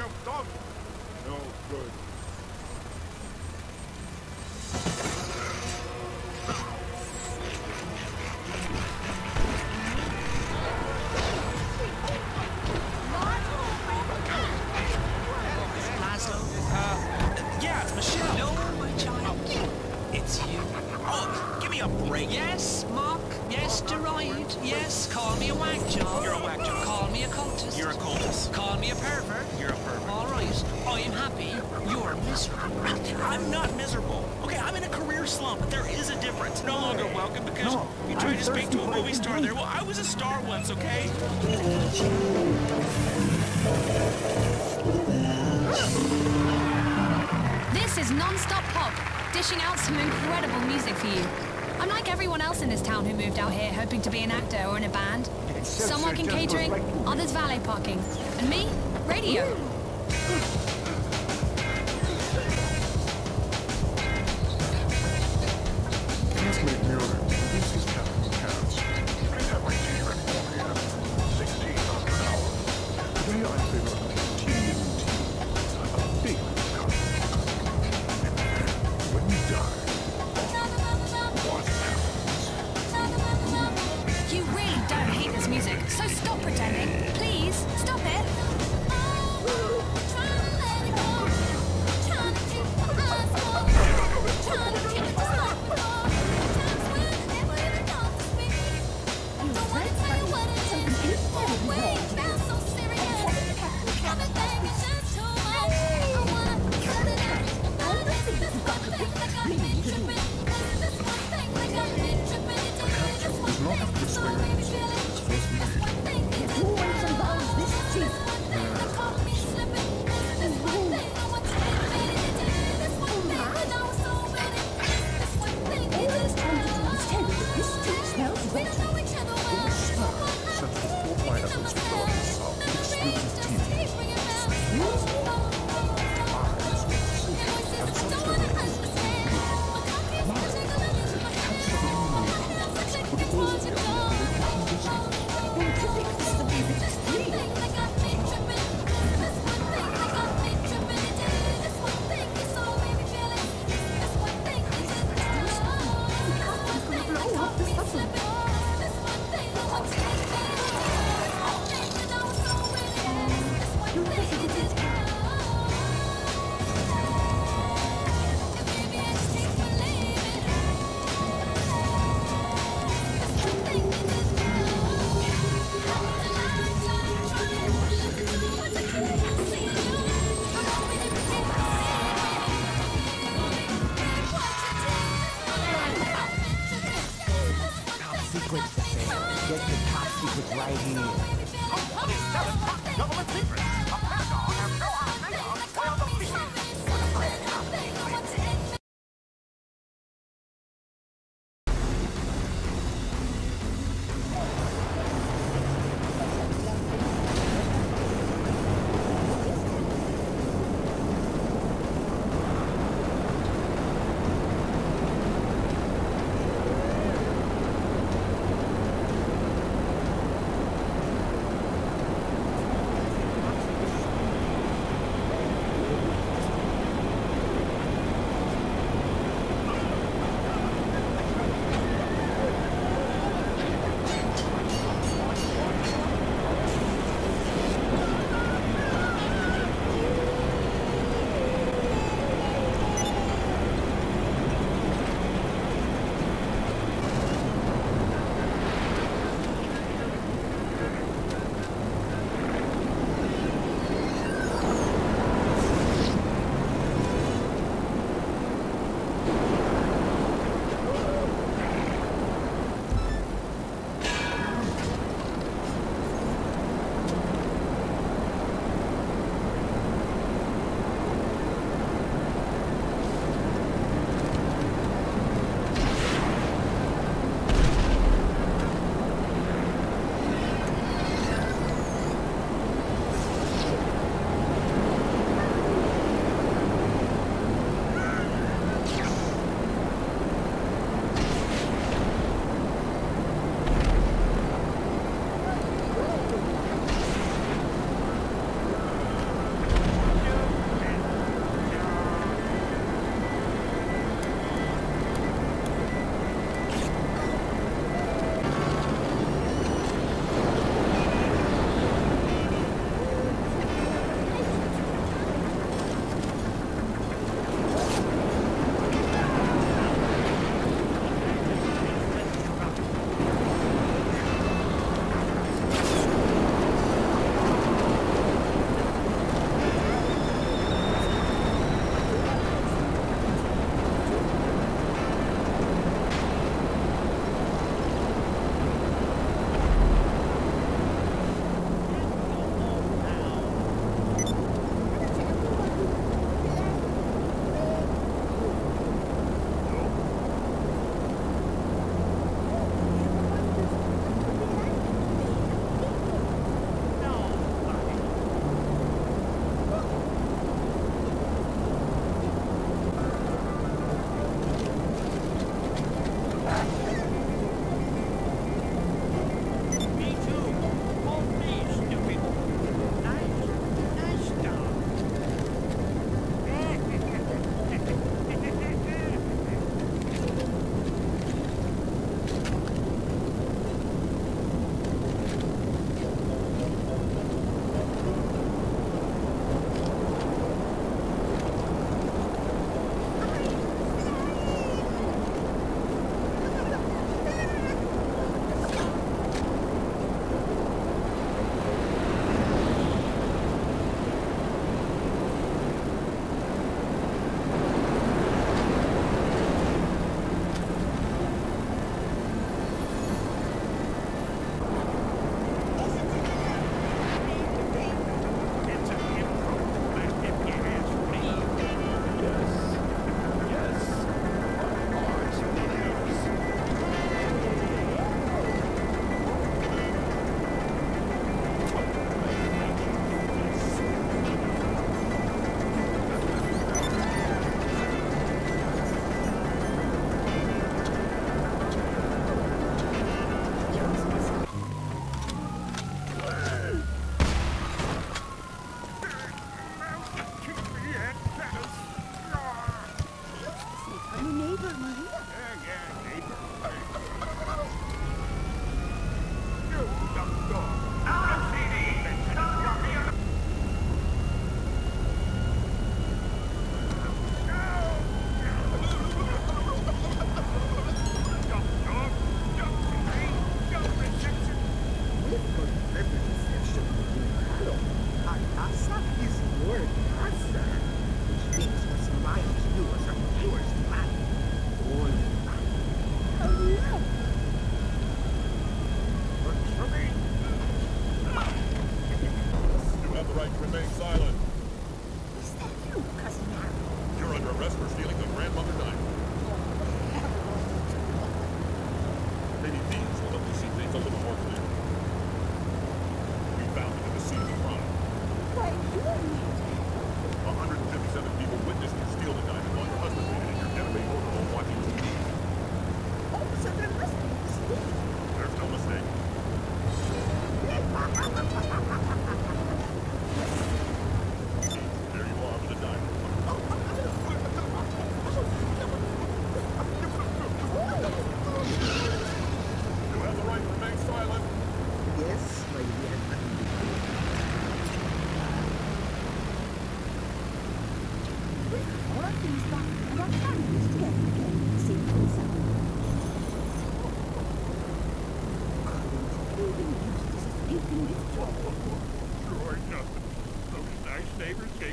yourself done. No good. Yeah, it's Michelle. No, my child. It's you. Oh, give me a break. Yes, Mark. Yes, deride. Yes, call me a whack job. You're a whack job. Call me a cultist. You're a cultist. Call me a pervert. You're a pervert. All right. I'm happy. You're miserable. I'm not miserable. Okay, I'm in a career slump, but there is a difference. No longer welcome because you tried to speak to a movie star there. Well, I was a star once, okay? This is non-stop pop, dishing out some incredible music for you. I'm like everyone else in this town who moved out here hoping to be an actor or in a band. Some work in catering, others valet parking. And me, radio. Translate Mueller. This is Captain Counts. I have my tea ready for you. 16 miles per hour. Today I favor TNT. A big cup. And then, when you die, what happens? You really don't hate this music, so stop pretending. Please, stop it.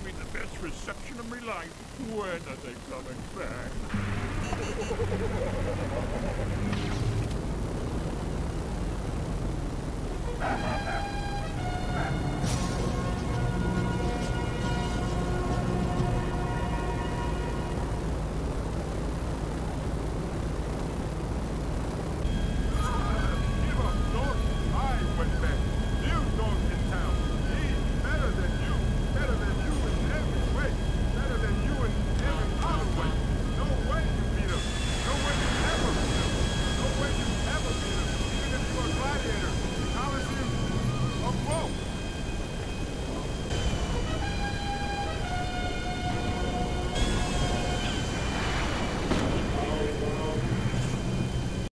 gave me the best reception of my life. When are they coming back?